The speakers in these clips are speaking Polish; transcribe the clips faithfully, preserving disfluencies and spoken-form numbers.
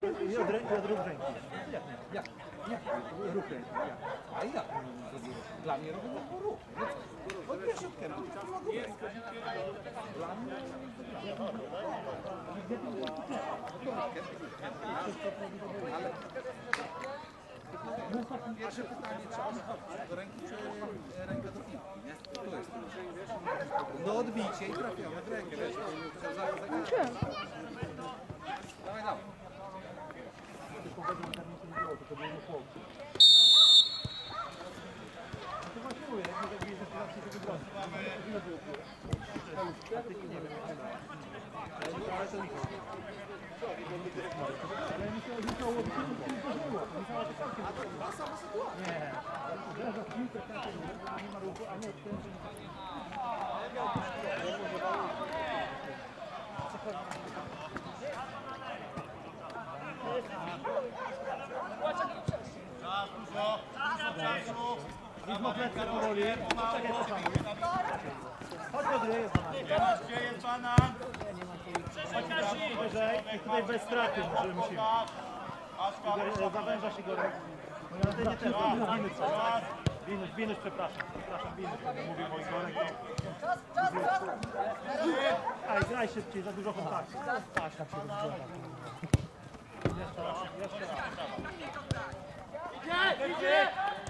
I od ręki, od ruch ręki. Jak nie? Jak? Jak? Ruch ręki. Jak? A jak? Dla mnie robię jako ruch. Odbierz od kępu, to ma górę. Dla mnie... Ale... Pierwsze pytanie, czy on chodzi do ręki, czy rękę do piłki, nie? To jest. No odbicie i trafiamy w rękę, wiesz? Dawaj, dawaj. To właśnie mówię, jak nie zabijesz deklaracji, to wybrać. Ile było piłek? Nie wiem, ale to nikt. Ale musiało być to było. Musiało być całkiem. Nie. Zdarza piłkę, nie ma ruchu, a nie odkręcę. Czas, dużo, dużo czasu. Widmo plecka powoli. Czekaj, to samo. Chodź do gry, Teraz gdzie jest banan? wyżej. I tutaj bez straty musimy. musimy. Igor, zawężasz Igorek. No ja tutaj nie ten, to Binuś coś. Binuś, Binuś, przepraszam. Przepraszam, Binuś. Mówię o Igorek. Aj, graj szybciej, za dużo kontaktu. Tak, tak się rozgląda. Jeszcze raz, jeszcze raz. Idzie, idzie!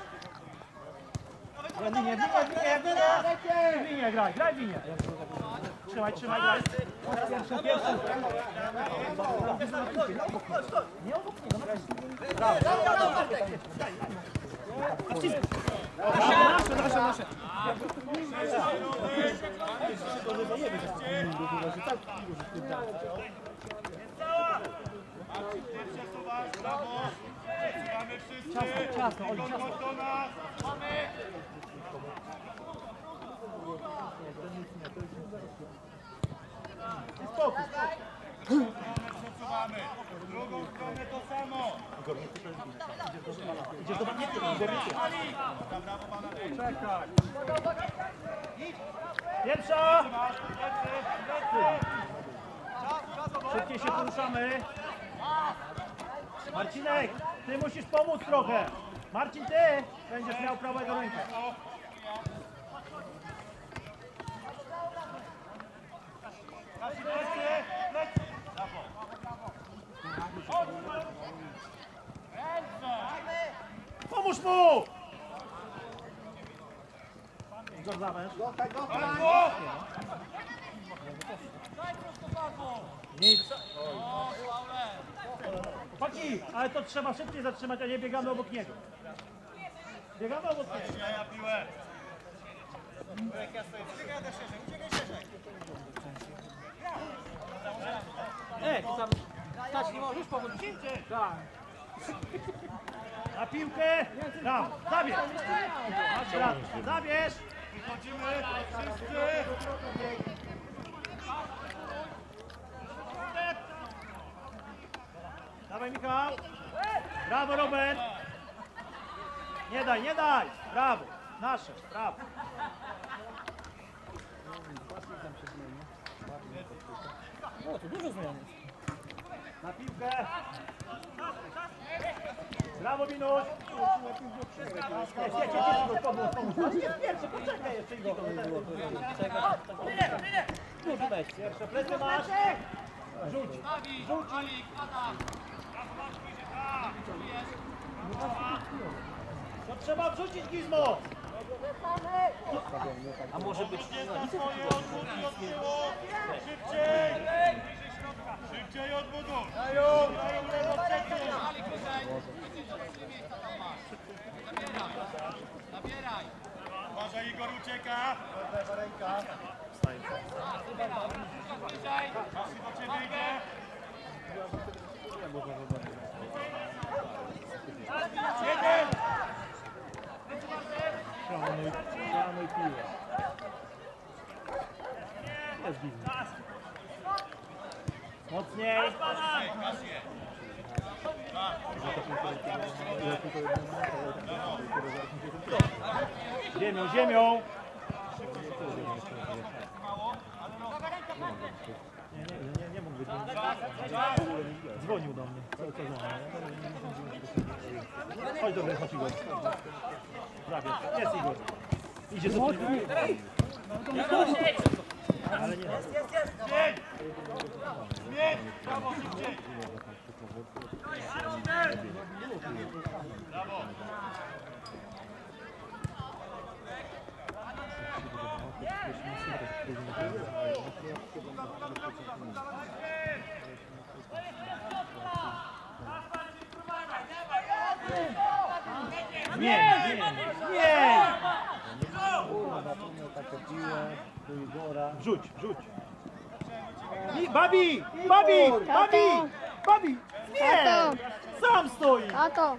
Linie, linie, linie, linie, graj, graj linie. Trzymaj, trzymaj, graj. Pierwszy, pierwszy. Nie obok niego, brawo. Nasze, nasze, nasze. Brawo! Mamy wszyscy! Ciasno, ciasno, Oli, ciasno. Do nas! Mamy! I spokój, spokój. Przesuwamy! W drugą stronę to samo! Idziesz do bagniety, Igor, nie ty. Brawo, banan! Czekaj. Pierwsza! Szybciej się poruszamy. Marcinek, ty musisz pomóc trochę. Marcin, ty będziesz miał prawego rękę. Pomóż mu! Igor, zawęż. Nic. Chłopaki, ale to trzeba szybciej zatrzymać, a nie biegamy obok niego. Biegamy obok niego. Ja piłę! Ej, ty tam stać nie możesz pomóc? Tak. Na piłkę. Tam, zabierz. Masz rację. Zabierz. Wychodzimy! Wszyscy! Dawaj, Michał. Brawo, Robert. Nie daj, nie daj. Brawo. Nasze, brawo. O, tu dużo zmian jest. Na piłkę. Brawo, Binuś. Jedź, jedź, jedź, jedź, pomóż, pomóż. Masz jest pierwszy, poczekaj jeszcze Igor. Tu weź. Pierwsze plecy masz. Rzuć, rzuć. To trzeba wrzucić, Gizmo. A może być... Swoje odbuduj od tyłu! Szybciej! Szybciej odbuduj! Dają! Dają lewo przed Uważaj, Igor ucieka! Masi do ciebie idzie! Jeden! Szanuj, szanuj piłę. Jest Gizmo. Mocniej. Kasię! Ziemią, ziemią. Nie, nie, nie, nie mógł być. Dzwonił do mnie. Co, co dzwonił? Chodź do mnie, chodź Igor. Prawie. Jest Igor. Idzie do mnie. Ale nie. Zmień! Zmień! Brawo, szybciej! Brawo! Nie, nie, nie! Wrzuć, wrzuć. I Babi! Babi! Babi! Babi! Nie! Tato. Sam stoi! Tato.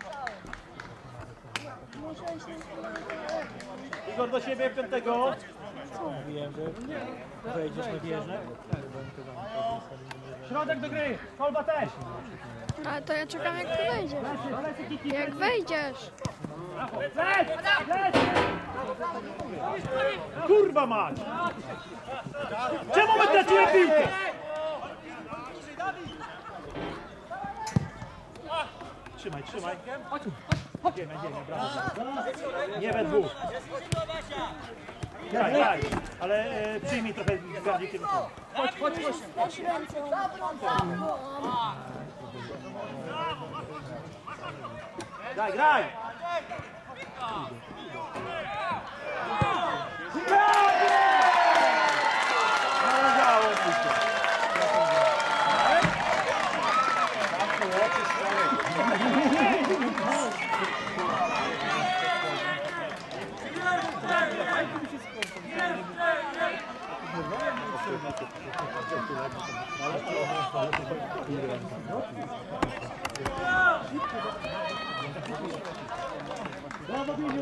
Igor do siebie piątego. Mówiłem, że wejdziesz na wieżę. Środek do gry! Kolba też! Ale to ja czekam jak ty wejdziesz. Jak wejdziesz. Leć! Leć! Kurwa mać! Czemu my tracimy piłkę? Trzymaj, trzymaj. Idziemy, idziemy, brawo. Nie we dwóch. Daj, daj, ale e, przyjmij trochę bardziej kierunkowo. Chodź, chodź, chodź. Graj, graj! Należało mi się. Brawo, Biniu!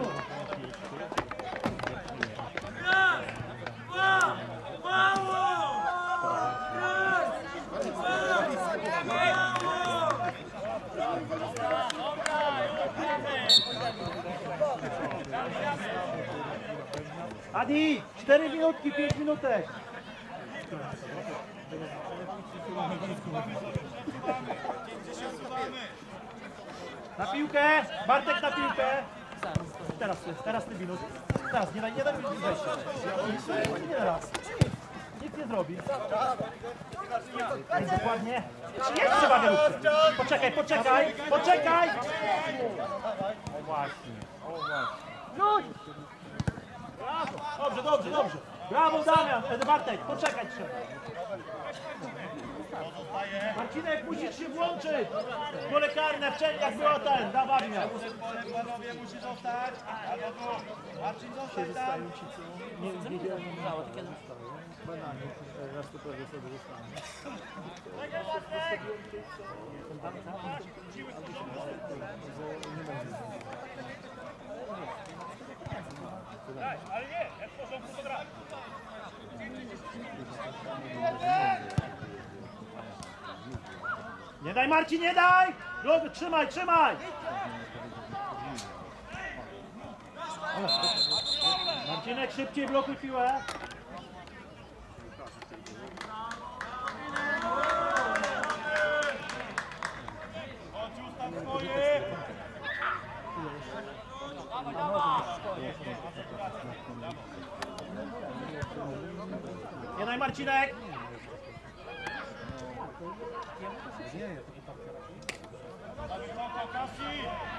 Adi, cztery minutki, pięć minutek. Na piłkę, Bartek na piłkę. Teraz ty, teraz ty minut. Teraz, nie daj, nie daj mi wejścia. Nie teraz. Nic nie zrobi. Tak, dokładnie. Nie trzeba wyrzucić. Poczekaj, poczekaj, poczekaj. O właśnie, o właśnie. Dobrze, dobrze, dobrze. Brawo Damian, e, Bartek, poczekaj trzeba. Marcinek, musisz się włączyć. Pole karne, wcześniej jak było ten, dawaj miał. Panowie, musi zostać! Albo tu! Marcin, zostań tam! Nie, nie dzielę nie miało, kiedy bananie, raz to prawie sobie zostanie. Ale nie, jak w porządku to gra. Nie daj Marcin, nie daj! Robię, trzymaj, trzymaj! Marcinek, szybciej blokuj piłę. Chodź, ustaw swoje! Nie daj Marcinek! Wysoko, Kasi!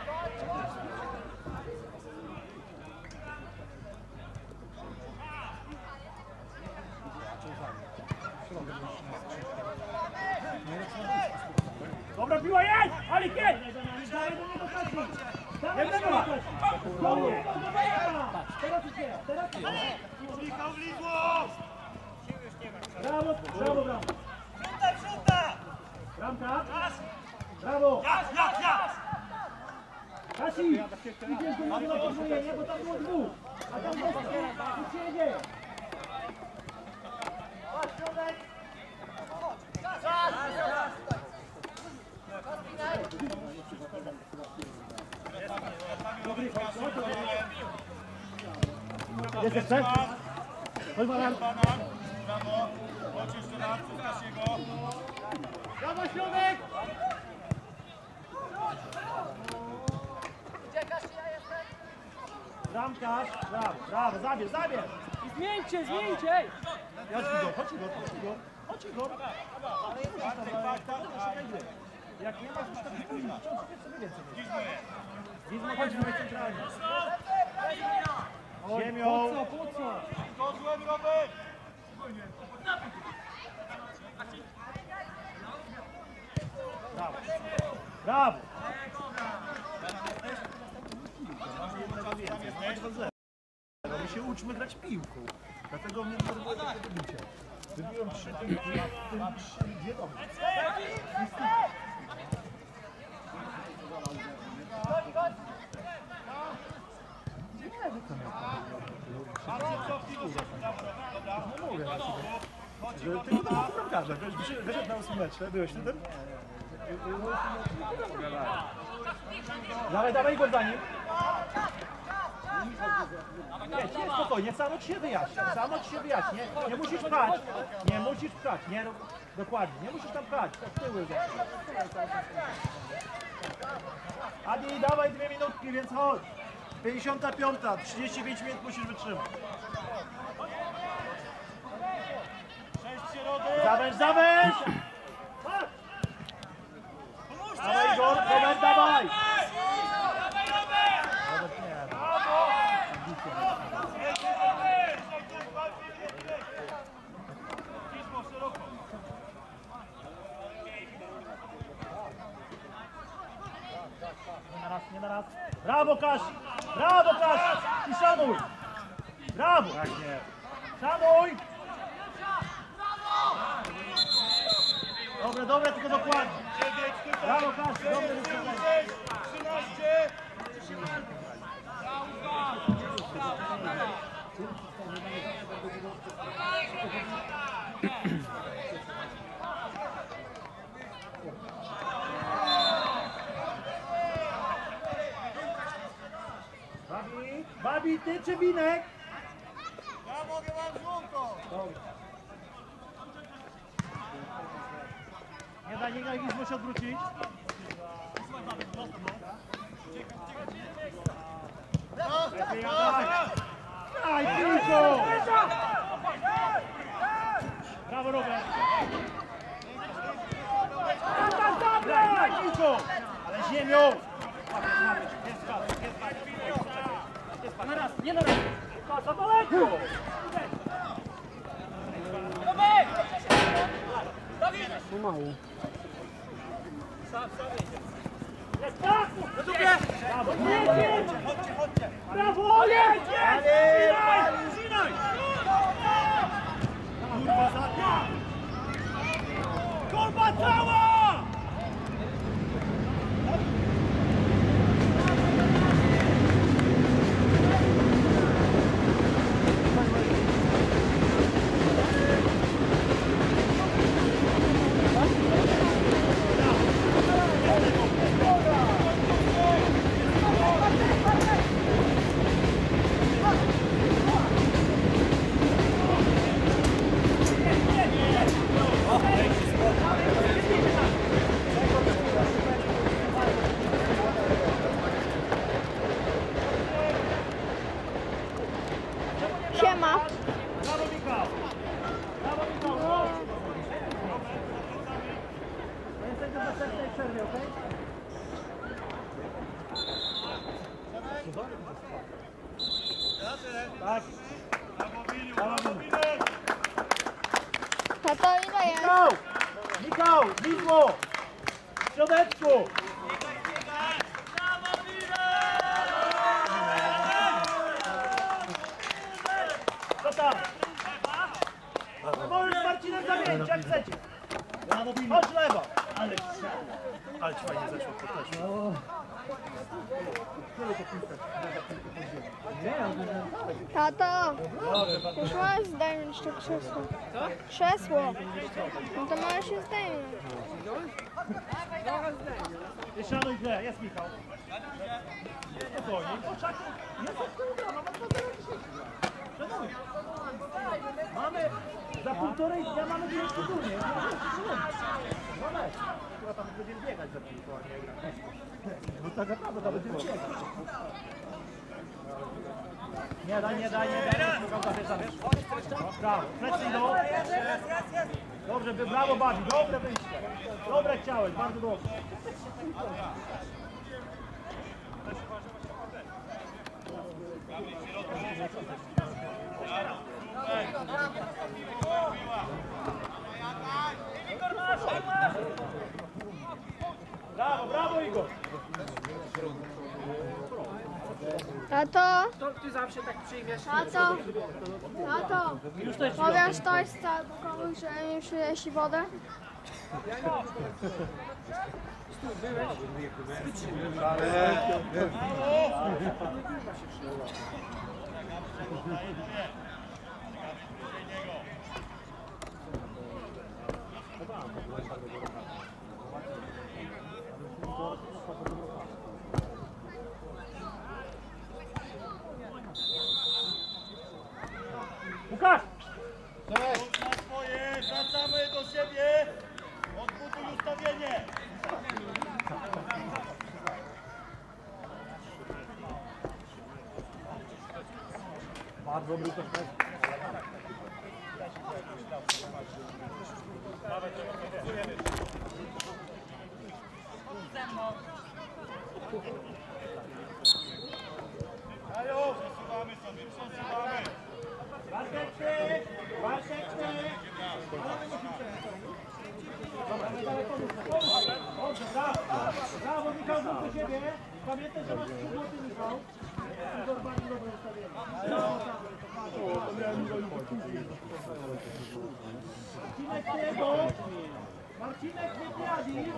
Dobra piła, jedź! Ali, jedź! Dawaj do niego Kasi! Dawaj do niego Kasi! Do niego, do niego! Teraz idzie, teraz idzie! Michał Wlizło! Brawo, brawo, brawo! Rzuta, rzuta! Bramka! Brawo! Jas, jas, jas! Kasi! Idziesz do niego na podwójenie, bo tam było dwóch! A tam jest nic się nie dzieje! Jest jeszcze? Chodź, Banan. Banan, brawo! Chodź jeszcze Zostaw, zostaw się go. Dawaj środek! Zamkasz, brawo, brawo, zabierz, zabierz! Zmieńcie, zmieńcie! Ja ci go, chodź go, chodź go, chodź go. Ale nie musisz tam, jak tak, to się wejdzie. Jak nie masz, to tak później, wciąż sobie więcej. Gizmo, chodźmy centralnie. Ziemią. Po co, po co? Kozłem, Robert. Brawo. Brawo. No my się uczmy grać piłką. Dlatego mnie denerwuje takie bicie. Wybiłem trzy piłki, w tym trzy, dwie domy. Nie mówię na siebie. Że tylko do bramkarza. Wiesz, wyszedł na ósmym metrze, byłeś w tym? Dawaj, dawaj, Igor za nim. Nie, nie, spokojnie, samo ci się wyjaśni, samo ci się wyjaśni. Nie, nie musisz pchać, nie musisz pchać, nie, dokładnie, nie musisz tam pchać, tak tyły. Adi, dawaj dwie minutki, więc chodź. pięćdziesiąta piąta, trzydzieści pięć minut musisz wytrzymać. Sześć środek. Zawęź, zawęź! Dawaj, Igor, Robert, dawaj! Robert, nie, nie na raz, nie na raz. Brawo, Kaś! Brawo, Kaś! I szanuj! Brawo! Tak, nie. Szanuj! Dobre, dobre, tylko dokładnie. Brawo, Kaś, dobre wyciągnięcie. trzynaście. Babi, Babi, ty czy Winek? Ja mogę wam żółtą. Dobra. Nie da, nie da, Gizmo się odwrócić. Lepiej, daj! Daj, tylko! Brawo, Robert! Daj, tylko! Ale ziemią! Na raz, nie na raz! Za daleko! Jest tak! Do dupie! Brawo! Chodźcie, chodźcie! Brawo! Jedź, jedź! Trzymaj! Trzymaj! Kurwa, za to! Kurwa cała! Siema. Brawo, Michał! Brawo, Michał! No. Jesteśmy w następnej przerwie, okej? Tak. Brawo, Michał! Tato, ile jest? Michał! Michał! Widmo! W środeczku! Co tam? Możesz z Marcinem zamienić, jak chcecie. Chodź lewo. Ale ci, ale ci fajnie zeszło, to też. Tato, już możesz zdejmąć to krzesło. Krzesło. No to możesz się zdejmąć. Nie szanuj grę, jest Michał. Spokojnie, poczekaj. Jest od tyłu, mamy dwa zero dziesięć. Szanuj. Mamy Za półtorej dnia mamy dwie turnie. No weź. Chyba tam będziemy biegać za piłką, a nie grać. No tak naprawdę, to będziemy biegać. Nie daj, nie daj, nie daj. Brawo, plecy idą. Dobrze, brawo Babi, dobre wyjście. Dobre chciałeś, bardzo dobrze. Brawo, brawo Igor! Tato, To ty zawsze tak przyjmiesz. tato, tato, Już też powiesz Tośce albo komuś, że mi przynieśli wodę? Łukasz! Chodź na swoje, wracamy do siebie. Odbuduj ustawienie. Bardzo dobry to też. Dają, przesuwamy sobie, przesuwamy. Bartek ty! Bartek ty! Dobrze, brawo! Brawo Michał, do siebie! Pamiętaj, że masz trzy złote Michał. Igor bardzo dobre ustawienie. Brawo, Marcinek Diego! Marcinek nie pijadzi!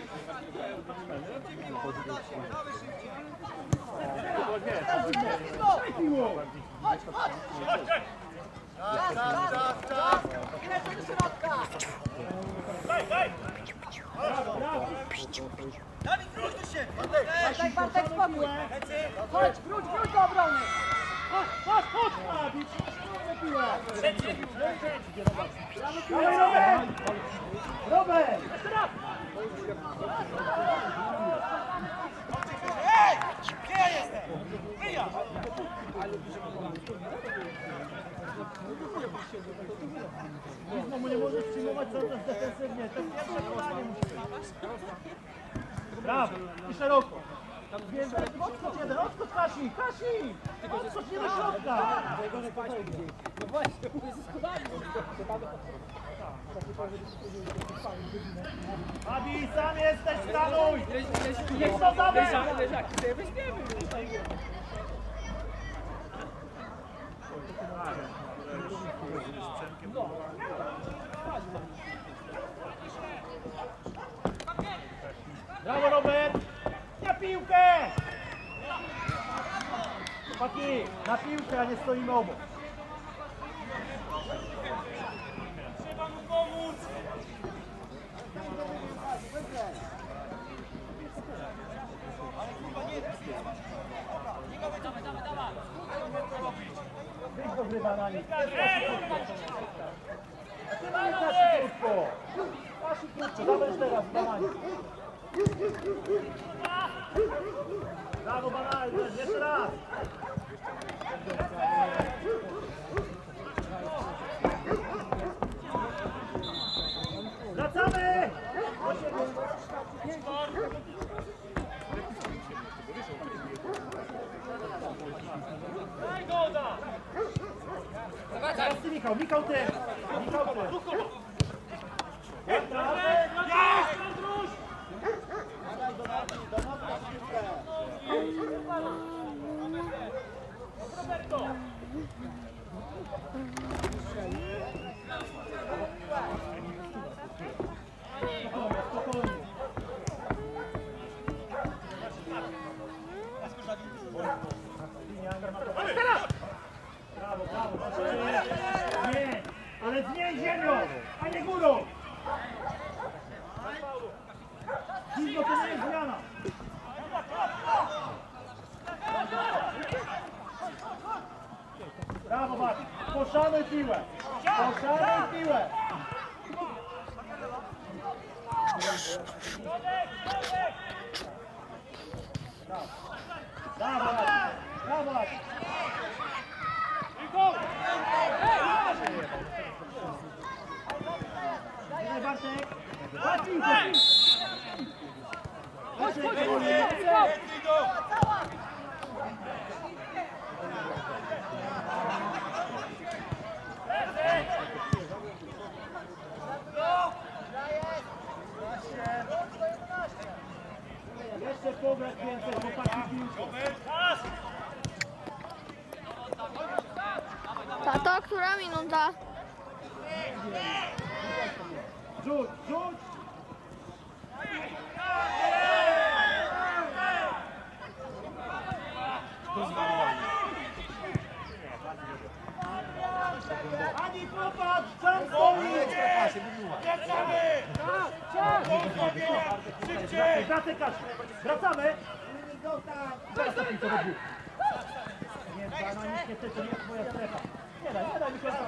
Brawo, brawo! Bartek, Bartek, spokój! Chodź, wróć, wróć do obrony! Chodź, chodź, chodź! Babić! Piłę! Dawaj, Robert! Robert! Jeszcze raz! Ej! Gdzie ja jestem? Wyjazd! Znowu nie możesz przyjmować cały czas defensywnie. To pierwsze podanie musi być. Brawo! I szeroko. Więc odskocz jeden, odskocz Kasi! Kasi! Odskocz nie do środka! No właśnie, mówię ze schodami. Abi, sam jesteś, stanuj! Niech to damy! Leżaki, leżaki, sobie weźmiemy. Brawo, Robert! Na piłkę! Chłopaki, na piłkę, a nie stoimy obok. Trzeba mu pomóc! Wyjdź do grywa na nich. Ty nie Kasi krótko! Kasi krótko, dawaj teraz, bananie. Brawo, bananie, jeszcze raz! Wracamy! Daj goda! Teraz ty, Michał, Michał ty! Michał ty! Jest! Andruś! Roberto! Spokojnie. Brawo, brawo, nie, ale zmień ziemią, a nie górą! Poszanuj piłę! Poszanuj piłę! Brawo, brawo! Daj Bartek! Chodź piłkę! Chodź, chodź, chodź! Jeszcze pograć więcej, chłopaki piłkę. Tato, która minuta? Rzuć, rzuć! Ani popatrz, sam stoi! Szybciej! Wracaj, Kasiu! Wracamy! Teraz na piłkę do dwóch. Nie, dwa na nic nie chce, to nie jest twoja strefa. Nie daj, nie daj mi końca.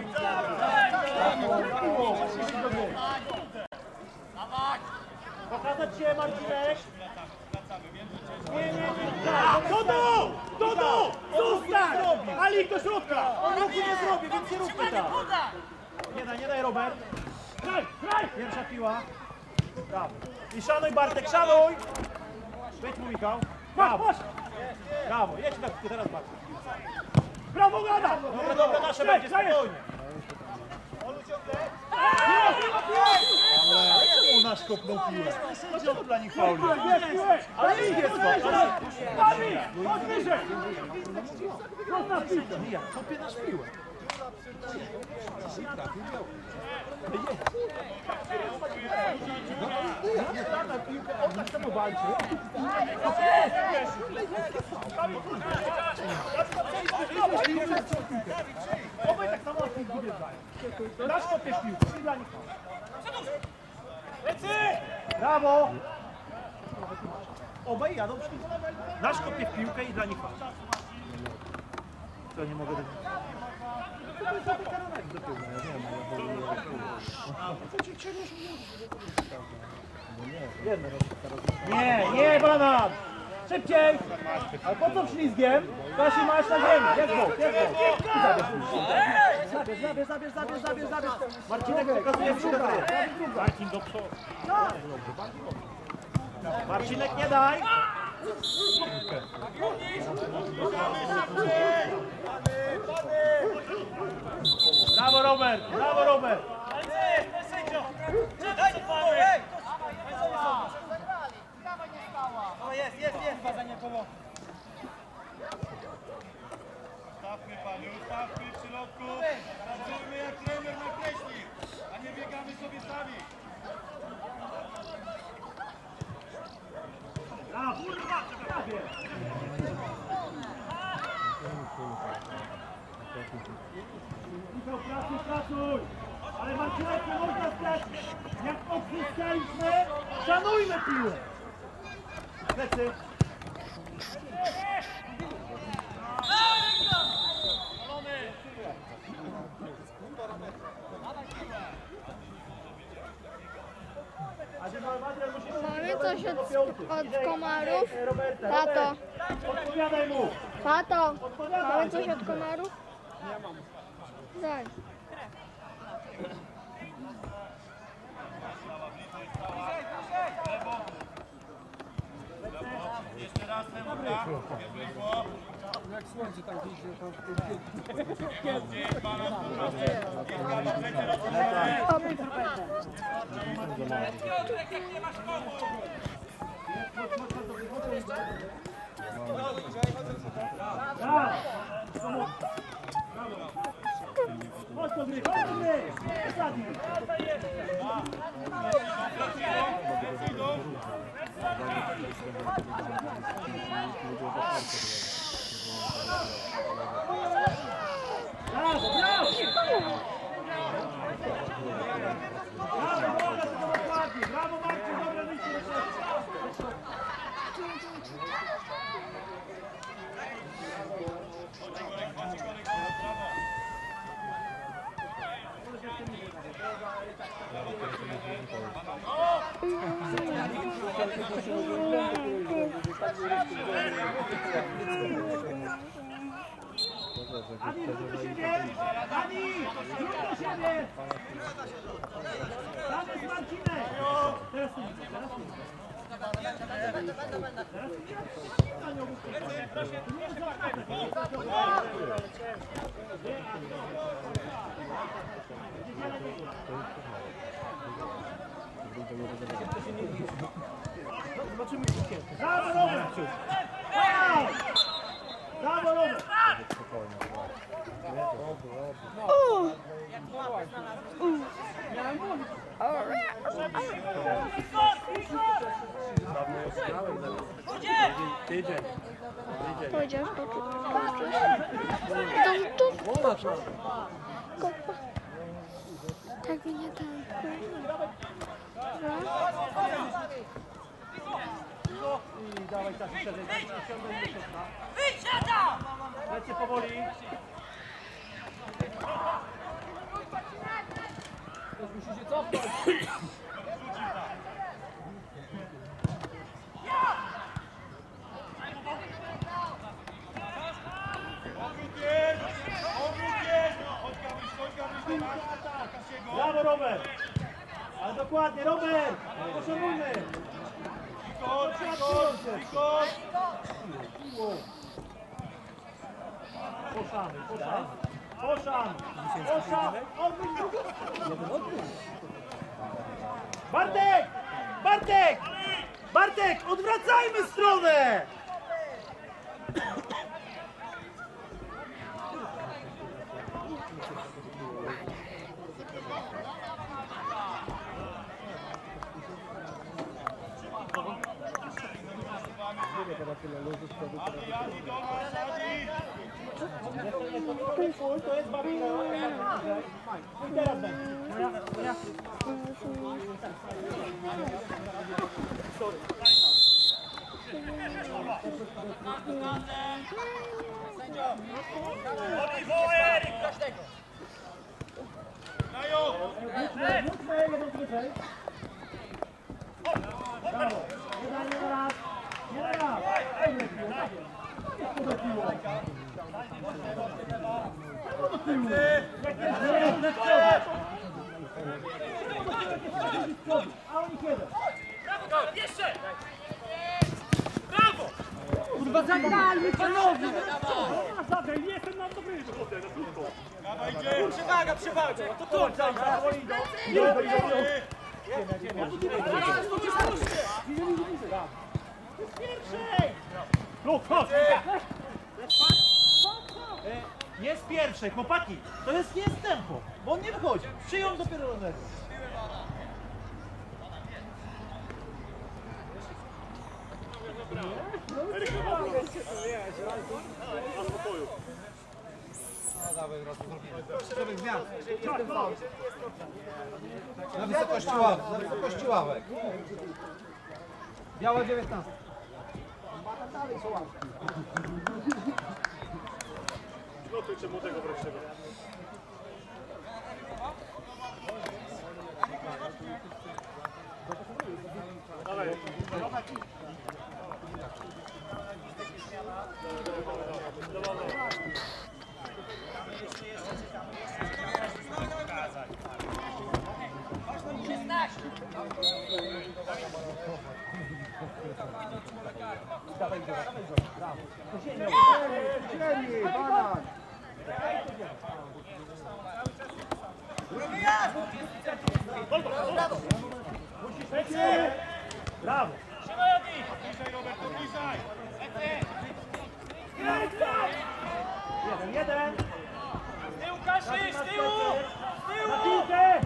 Pokazać się, Marcinek! Nie, nie, nie! Do dół! Do dół! Zostań! Ali do środka! On ruchu nie zrobi, więc nie róbmy tak! Nie daj, nie daj, Robert! Graj, graj! Pierwsza piła. Brawo. I szanuj, Bartek, szanuj! Wejdź mu, Michał. Brawo! Brawo, jedź na piłkę, teraz Bartek. Brawo, Gada! Dobra, dobra, nasze będzie, spokojnie. Ale czemu nasz kopnął piłę? Dlaczego dla nich faul jest? Ale ich jest to! Dawid! Chodź wyżej! Chodź na piłkę! Nie, kopie nasz piłę. Na piłkę, on tak samo walczy. Obaj tak samo na piłkę wygrywają. Nasz kopiesz piłkę, i dla nich faul. Brawo! Obaj jadą przy tym. Nasz kopie w piłkę i dla nich faul. To nie mogę dowiedzieć. Nie, nie, banan! Szybciej! Ale po co ślizgiem? Kasi, masz na ziemi. Jest bok, jest bok. Zabierz, zabierz, zabierz, zabierz, zabierz, zabierz. Marcinek pokazuje przykazuje. Marcin do przodu. Marcinek, nie daj! Brawo, Robert! Brawo, Robert! Jest, jest, jest, bazanie pomocy. Ustawmy, panie, ustawmy w środku. Pracujmy jak trener nakreślił, a nie biegamy sobie sami. Brawo! Prawie! Michał, pracuj, pracuj! Ale Marcinek, nie można stracić! Jak odzyskaliśmy, szanujmy piłę! Plecy! Mamy coś od, od komarów? Tato, Odpowiadaj mu! tato, mamy coś od komarów? Nie mam. Daj. Jeszcze raz Lemuka. Jak słońce tam wyjdzie, tam Gdzie jest banan półroczny? Chodź do gry, chodź do gry! Ostatni! Brawo, brawo! Brawo, to dokładnie! Brawo, Marcin, dobre wyjście do środka! Ani, rzut do siebie! Ani, rzut do siebie! Tam jest Marcinek! Teraz tu, teraz tu. Zobaczymy szybkie. Brawo, Robert! Brawo, Robert! Powiedział, że to tu. Kopa. Tak mnie tam. I dawaj czas szerzej, ściągnę do środka. Leccie powoli. Musicie cofnąć. Obrót jest! Obrót jest! Chodź Gabryś, chodź Gabryś, Kasiego! Brawo, Robert! Ale dokładnie, Robert! Poszanujmy! Ikon, ikon, ikon! Poszany, poszany. Poszan! Poszan! Odbyć drugą! Bartek! Bartek! Bartek! Odwracajmy stronę! Adi, Adi, do nas, Adi! To jest babina. I teraz będzie. Moja, moja. Adi, wołaj Erik! Dają! Wróćmy, jeden wyżej. Brawo. Nie daj, nie raz. Nie raz. Do tyłu. Do tyłu. Jak jest jeden do przodu. A oni jeden. Brawo, jeszcze! Brawo! Kurwa, zagrajmy, panowie! Zagraj, nie jestem na dobry. Brawa idzie! Przewaga, przewaga! To tu! Brawo, idą. Idą, idą. Pierwszej! Luk, chodź! Nie z pierwszej, chłopaki! To jest nie z tempo, bo on nie wychodzi. Przyjął dopiero rolnego. Człowiek zmian. Na wysokości ławek. Na wysokości ławek. Biała dziewiętnaście. Gotujcie młodego wreszcie. Dawaj. Dawaj go, dawaj go, brawo. To ziemią. Ziemi, banan. Musisz lecieć. Brawo. Trzymaj Adi! Bliżej Robert, bliżej! Jeden, jeden. Z tyłu Kasi, z tyłu! Z tyłu! Na piłkę.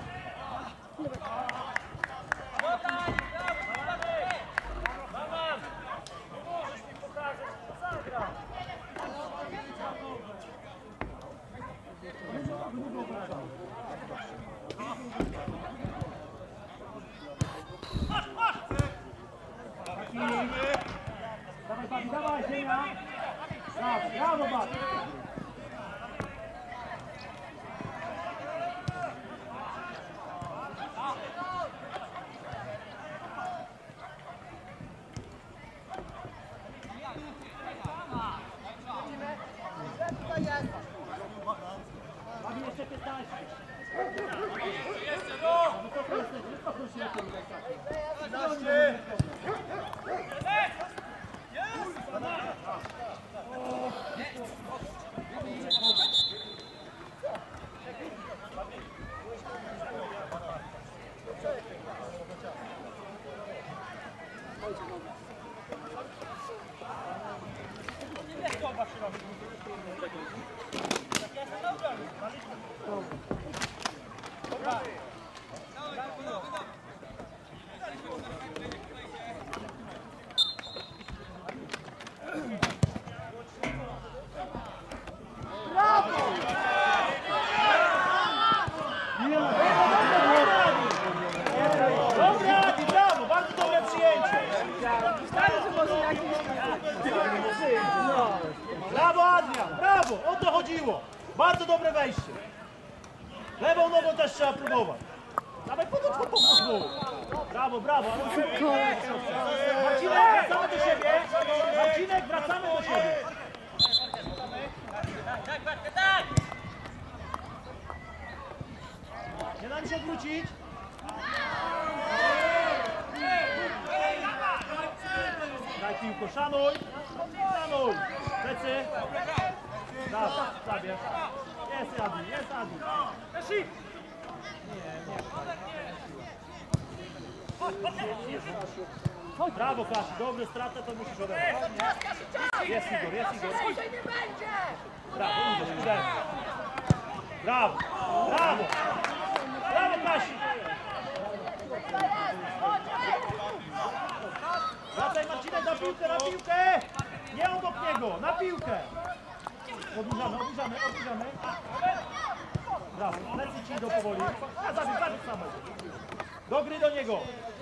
Dawaj, Babi, dawaj, ziemia. Brawo, brawo, Babi. Dobra, Adi, brawo, bardzo dobre przyjęcie. Brawo, Adrian, brawo, o to chodziło. Bardzo dobre wejście. Lewą nogą też trzeba próbować. Dawaj, podchodź po pomysłu. Brawo, brawo. Marcinek, wracamy do siebie. Marcinek, wracamy do siebie. Nie dam się odwrócić. Daj piłko, szanuj. Szanuj. Plecy. Dawaj, zabierz. Jest Adi, jest Adi. Brawo, Kasi, dobre stratę to musisz odebrać. Jest Igor, jest Igor. Brawo, Igor, uderz. Brawo, brawo. Brawo, Kasi. Wracaj, Marcinek, na piłkę, na piłkę. Nie obok niego, na piłkę. Odłużamy, odłużamy, odłużamy. Brawo, plecy ci idą powoli. A zabij, zabij samo. Do gry do niego.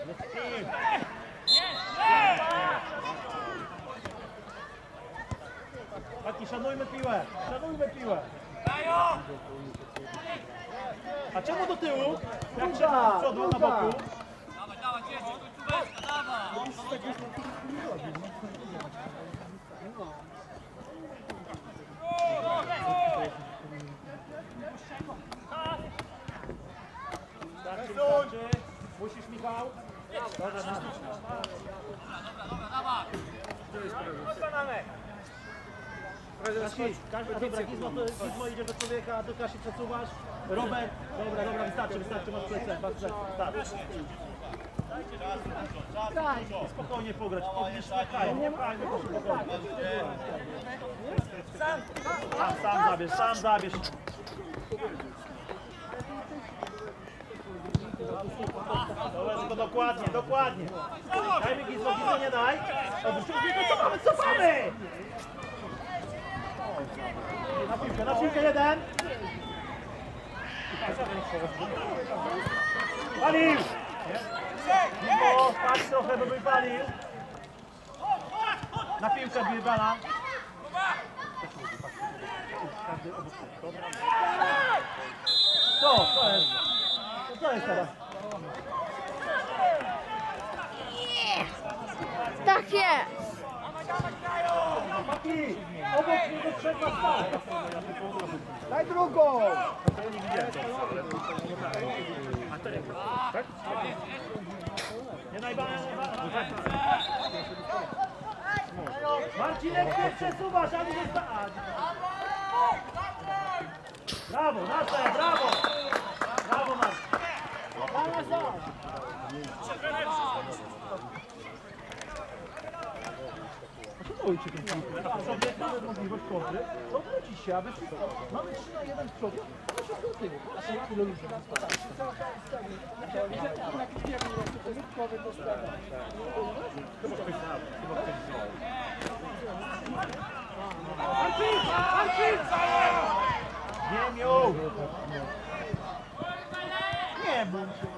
Taki, szanujmy piłę, szanujmy piłę. A czemu do tyłu? Jak trzeba z przodu, na boku? Starczy, starczy. Musisz, Michał. Dobra, na. Kasi, Kasi, a dobra, Gizmo, to, Gizmo idzie do człowieka, a do Kasi przesuwasz. Robert, dobra, dobra, wystarczy, wystarczy, masz plecę, masz plecę, starczy. Spokojnie pograć, podnieś na kraju, nie fajnie, spokojnie. Sam, sam zabierz, sam zabierz. Dobra, dokładnie, dokładnie. Daj mi Gizmo, Gizmo nie daj. Odwróćmy, cofamy, cofamy! Na piłkę, na piłkę jeden. Palił! Gizmo, patrz trochę, bo by palił. Na piłkę Birbala. Co? Co jest? Co jest teraz? Tak jest. Chłopaki, obok niego trzeba stać. Daj drugą! Nie najbana, Marcinek, nie przesuwasz, ani nie stać. Brawo, nasze, brawo! Brawo, Marcin. Ojcie ten piłkę. Sobie mamy możliwość kontry, to odwrócić się, aby wszystko. Mamy trzy na jeden w przodzie, mamy się do tyłu. A się tyle ludzi. Marcin! Marcin! Ziemią! Nie bój się.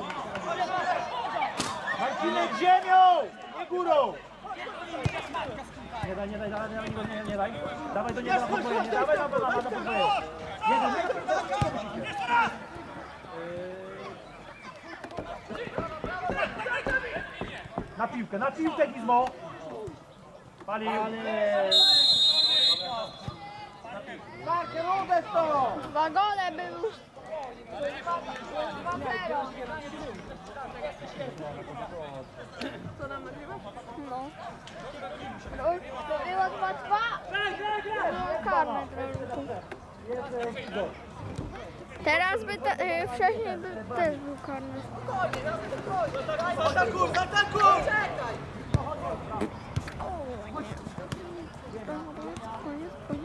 Marcinek, ziemią! Nie górą! Nie daj, nie daj, dawaj, nie, nie, nie daj. Dawaj do niego na podwójnie, nie dawaj na podwójnie. Na podwójnie. Nie daj, nie daj. Na piłkę, na piłkę, Gizmo. Palił. Markę, uderz to! Dwa gole był. Co nam nagrywasz? No. Było dwa dwa. Było karne trochę. Teraz by, ta, y, wcześniej by też był karny. Atakuj, atakuj! Koniec, koniec.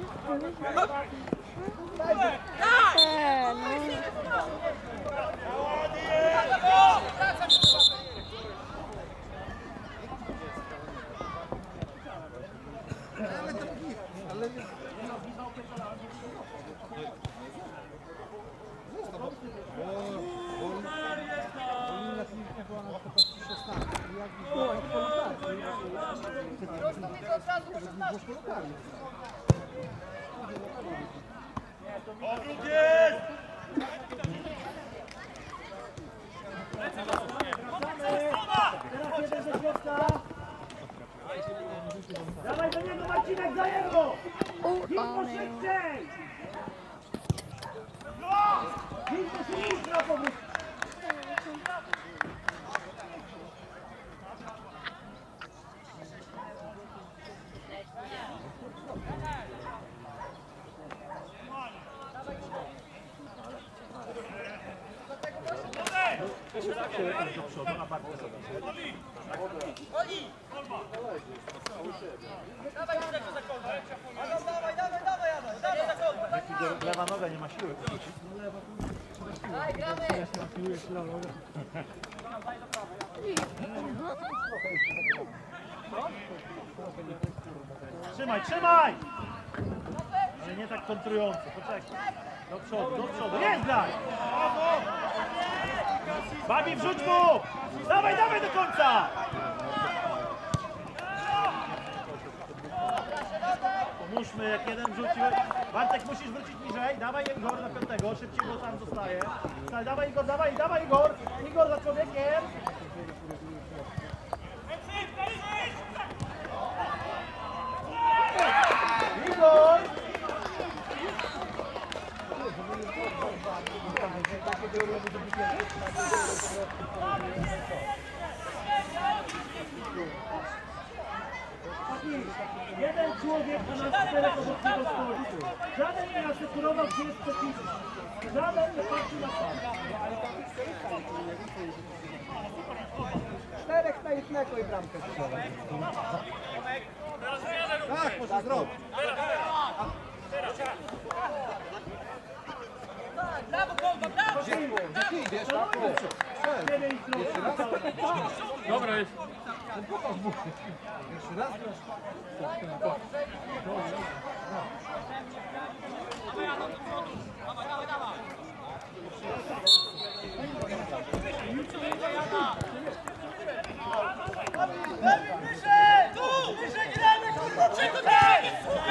Eee, no. Ale to git, ale nie... Obrót jest! Teraz jeden ze środka. Dawaj do niego Marcinek, za jego! Hitmo szybciej! Hitmo szybciej na powrót! Lewa noga nie ma siły. Trzymaj, trzymaj! Ale nie tak kontrująco, poczekaj. Do przodu, do przodu, jest graj! Babi, wrzuć mu! Dawaj, dawaj do końca! Pomóżmy, jak jeden rzucił. Bartek, musisz wrócić niżej. Dawaj Igor na piątego, szybciej, bo tam zostaje. Dawaj, dawaj Igor, dawaj, dawaj Igor! Igor za człowiekiem! Igor! Jeden człowiek na nas czterech obok niego stoi. Żaden nie asekurował, gdzie jest przeciwnik. Żaden nie patrzy na pan. Czterech na jednego i bramkę strzela. Tak, może zrobić. Brawo, Kolba, brawo! Gdzie ty idziesz? Dobra jest. Jeszcze raz. Wyżej! Tu! Wyżej gramy! Czego tak?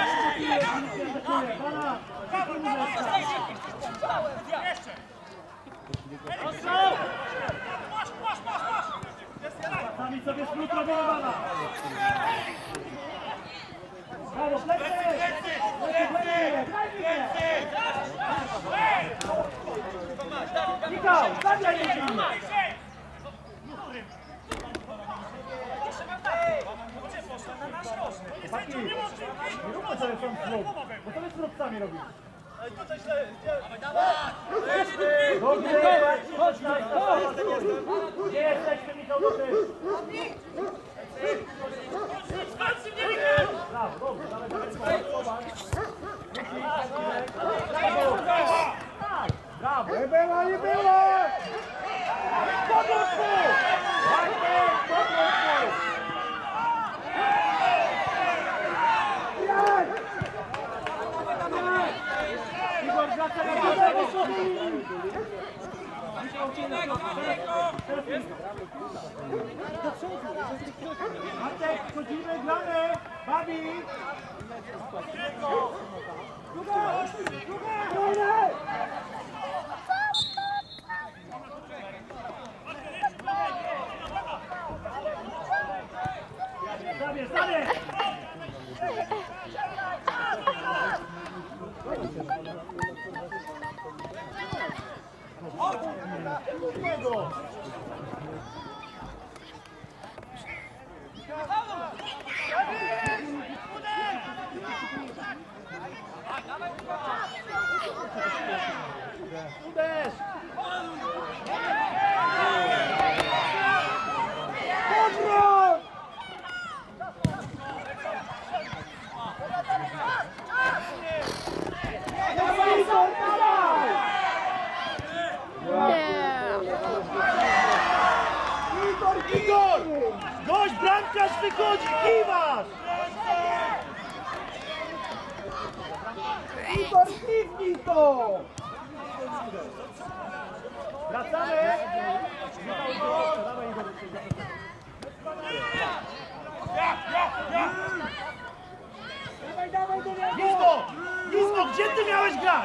Jeszcze! Sami sobie skrót robią bala. Brawo, plecy! Plecy, plecy! Michał, stawiaj się! Chłopaki, nie róbmy sobie sam zrób, bo to jest zrób sami robić. Dobrze, chodź na gdzie jesteśmy, Michał, do tyłu? Brawo, dobrze, dawaj, dawaj, brawo! Nie było, nie było! Podróż mu! Ładnie, podróż mu! Igor, wraca na prawo! Matek, wchodzimy, gramy! Babi! Druga! Druga! Stawię, stawię! Niego! Uderz! Podwrót! Igor, kliknij to! Wracamy! Dawaj, dawaj, do niego! Blisko! Blisko! Gdzie ty miałeś grać?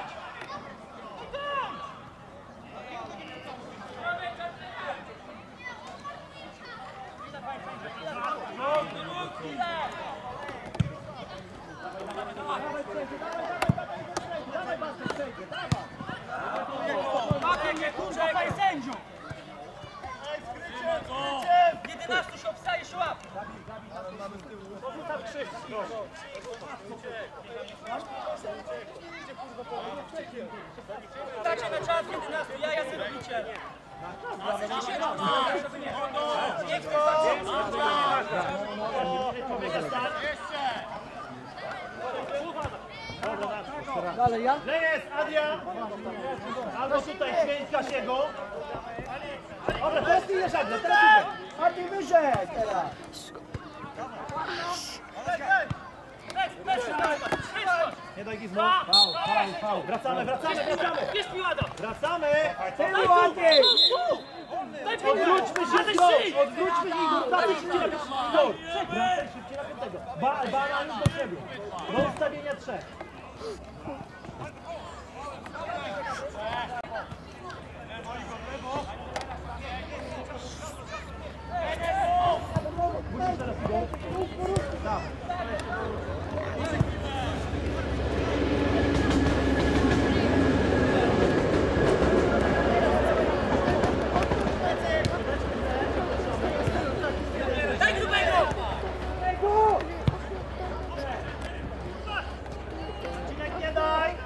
Czekaj, sędziu! jedenastu się obstaje, się łap! Dacie na czas jedenastu, ja ja sobie robicie. Nie chcę Dalej ja? Lejec, Adrian! Albo tutaj święć Kasiego. Dobra, teraz ty idziesz, Adrian, teraz idziesz. A ty wyżej teraz! Nie daj gizmu. Fał, fał, fał. Wracamy, wracamy, wracamy. Jest piłada! Wracamy. Tył ładniej! Daj piłkę! Odwróćmy się z gol. Odwróćmy się i wracaj szybciej na piątego. Wracaj szybciej na piątego. Ba, banan do siebie. Do ustawienia trzech. Musisz teraz go. Tak. Daj grubego! Cinek nie daj.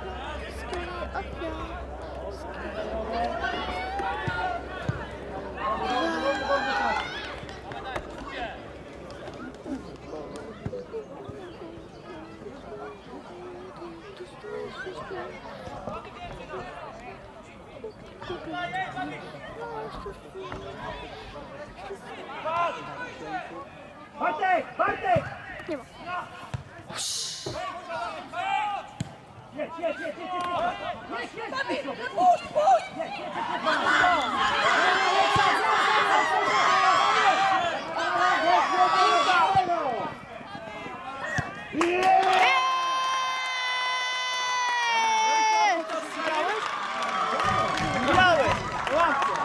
Bartek! Bartek! Nie ma. Jedź, jedź, jedź, jedź, jedź, jedź, jedź, jedź, Puść, puść! Grałeś! Łatwo!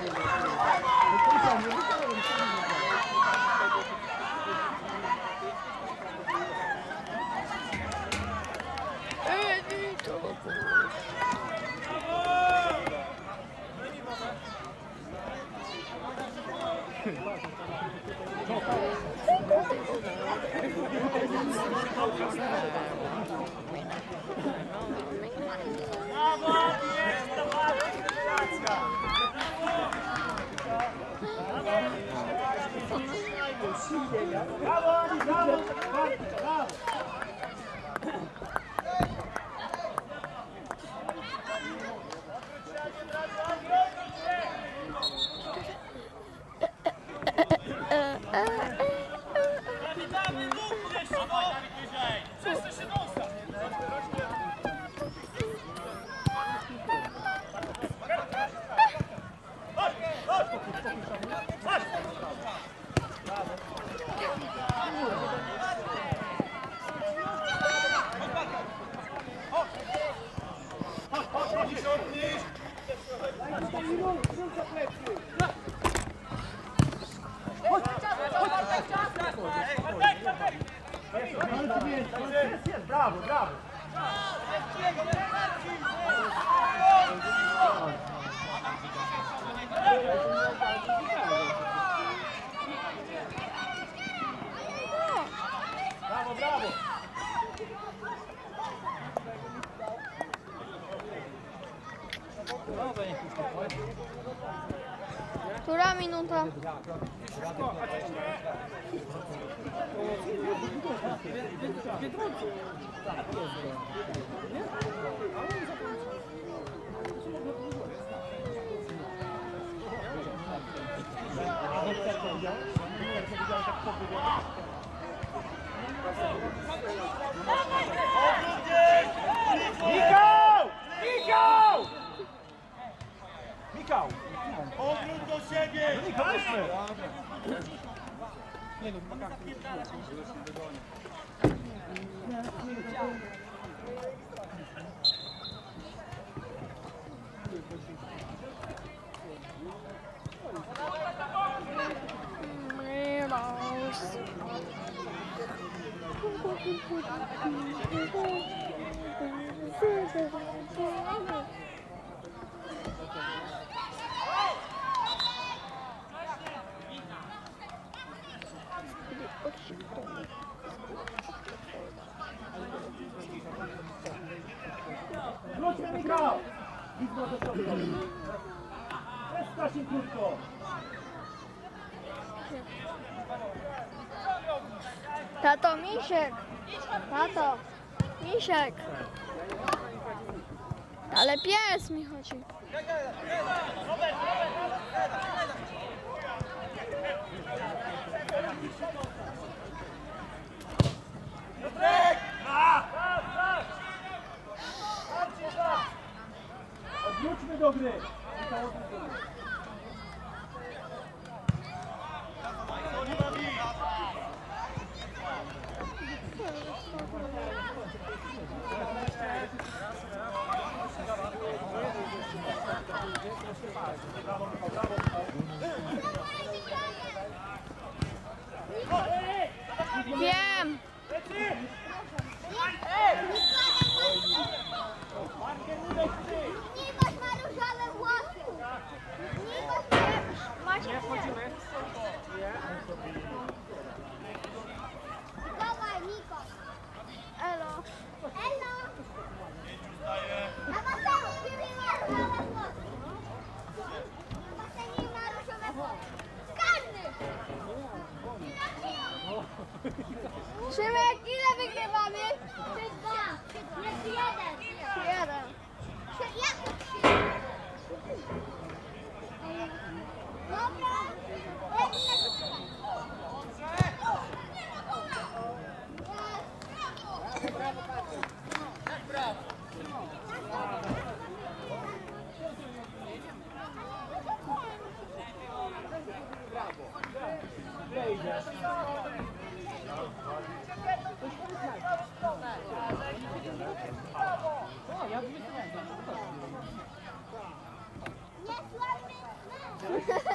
Brawo, Ani, brawo! Brawo! Damy ruch jeszcze, no! Wszyscy się nosa! Jest, jest, brawo, brawo! Brawo, brawo! Która minuta? Wróćmy, Michał! Widmo do środka. Przeskaż im krótko. Tato, misiek! Tato, misiek! Ale pies mi chodzi. Wróćmy do gry. Wiem! Nikoś ma różowe włosy. Nikoś Macie Dawaj, Niko. Elo. Elo. Na basenie ma różowe włosy. Na basenie ma różowe włosy. Każdy. Szymek, ile wygrywamy? Trzy, dwa. Jest jeden. Jeden. Trzy, jak to trzy? Dobra. Nie słabny.